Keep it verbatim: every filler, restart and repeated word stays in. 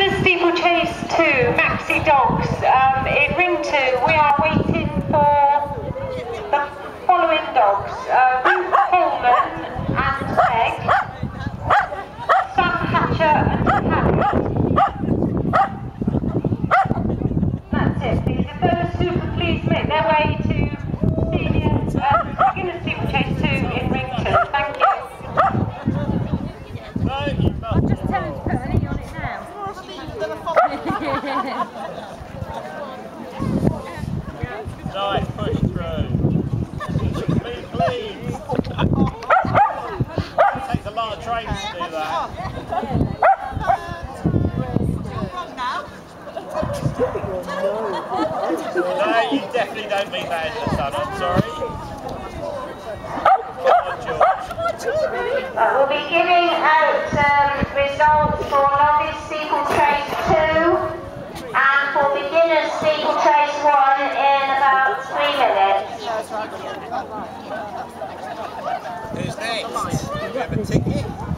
beginner's Steeplechase two, Maxi Dogs. Um, in ring two, we are waiting for the following dogs. Uh, Ruth Coleman and Meg, Sam Hatcher and Harry. That's it, please. If those two could please make their way to senior, uh, beginner's Steeplechase two in ring two. Thank you. I'm just telling you to put an E on it now. Nice, push through. Please, please. It takes a lot of training to do that. No, you definitely don't mean that in the sun, I'm sorry. Come on, George. Uh, we'll be giving out um, results for novice Steeplechase two and for beginners Steeplechase one in about three minutes. Who's next? Do you have a ticket?